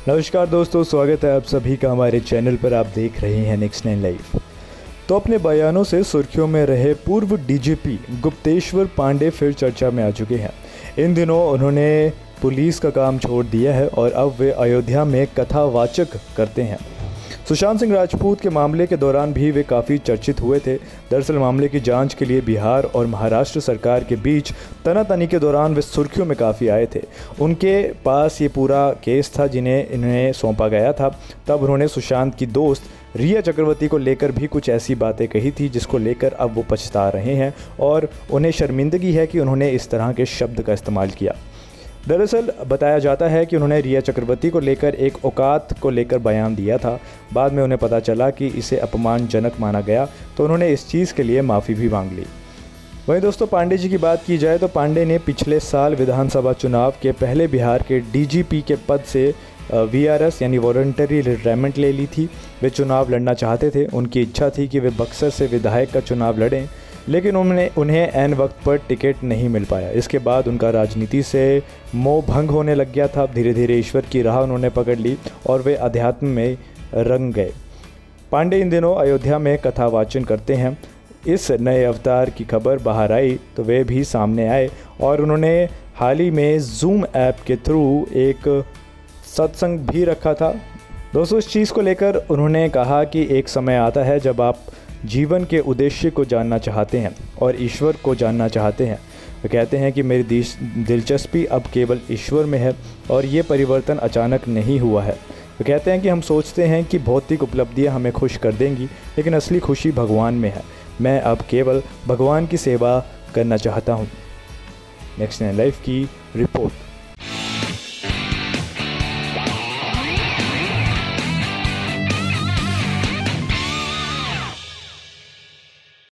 नमस्कार दोस्तों, स्वागत है आप सभी का हमारे चैनल पर। आप देख रहे हैं नेक्स्ट 9 लाइव। तो अपने बयानों से सुर्खियों में रहे पूर्व डीजीपी गुप्तेश्वर पांडे फिर चर्चा में आ चुके हैं। इन दिनों उन्होंने पुलिस का काम छोड़ दिया है और अब वे अयोध्या में कथावाचक करते हैं। सुशांत सिंह राजपूत के मामले के दौरान भी वे काफ़ी चर्चित हुए थे। दरअसल मामले की जांच के लिए बिहार और महाराष्ट्र सरकार के बीच तनातनी के दौरान वे सुर्खियों में काफ़ी आए थे। उनके पास ये पूरा केस था जिन्हें इन्हें सौंपा गया था। तब उन्होंने सुशांत की दोस्त रिया चक्रवर्ती को लेकर भी कुछ ऐसी बातें कही थी जिसको लेकर अब वो पछता रहे हैं और उन्हें शर्मिंदगी है कि उन्होंने इस तरह के शब्द का इस्तेमाल किया। दरअसल बताया जाता है कि उन्होंने रिया चक्रवर्ती को लेकर एक औकात को लेकर बयान दिया था। बाद में उन्हें पता चला कि इसे अपमानजनक माना गया तो उन्होंने इस चीज़ के लिए माफ़ी भी मांग ली। वहीं दोस्तों, पांडे जी की बात की जाए तो पांडे ने पिछले साल विधानसभा चुनाव के पहले बिहार के डीजीपी के पद से VRS यानी वॉलंटरी रिटायरमेंट ले ली थी। वे चुनाव लड़ना चाहते थे। उनकी इच्छा थी कि वे बक्सर से विधायक का चुनाव लड़ें, लेकिन उन्हें ऐन वक्त पर टिकट नहीं मिल पाया। इसके बाद उनका राजनीति से मोह भंग होने लग गया था। धीरे धीरे ईश्वर की राह उन्होंने पकड़ ली और वे अध्यात्म में रंग गए। पांडे इन दिनों अयोध्या में कथावाचन करते हैं। इस नए अवतार की खबर बाहर आई तो वे भी सामने आए और उन्होंने हाल ही में जूम ऐप के थ्रू एक सत्संग भी रखा था। दोस्तों, इस चीज़ को लेकर उन्होंने कहा कि एक समय आता है जब आप जीवन के उद्देश्य को जानना चाहते हैं और ईश्वर को जानना चाहते हैं। वे कहते हैं कि मेरी दिलचस्पी अब केवल ईश्वर में है और ये परिवर्तन अचानक नहीं हुआ है। वे कहते हैं कि हम सोचते हैं कि भौतिक उपलब्धियां हमें खुश कर देंगी, लेकिन असली खुशी भगवान में है। मैं अब केवल भगवान की सेवा करना चाहता हूँ। नेक्स्ट 9 लाइव की रिपोर्ट।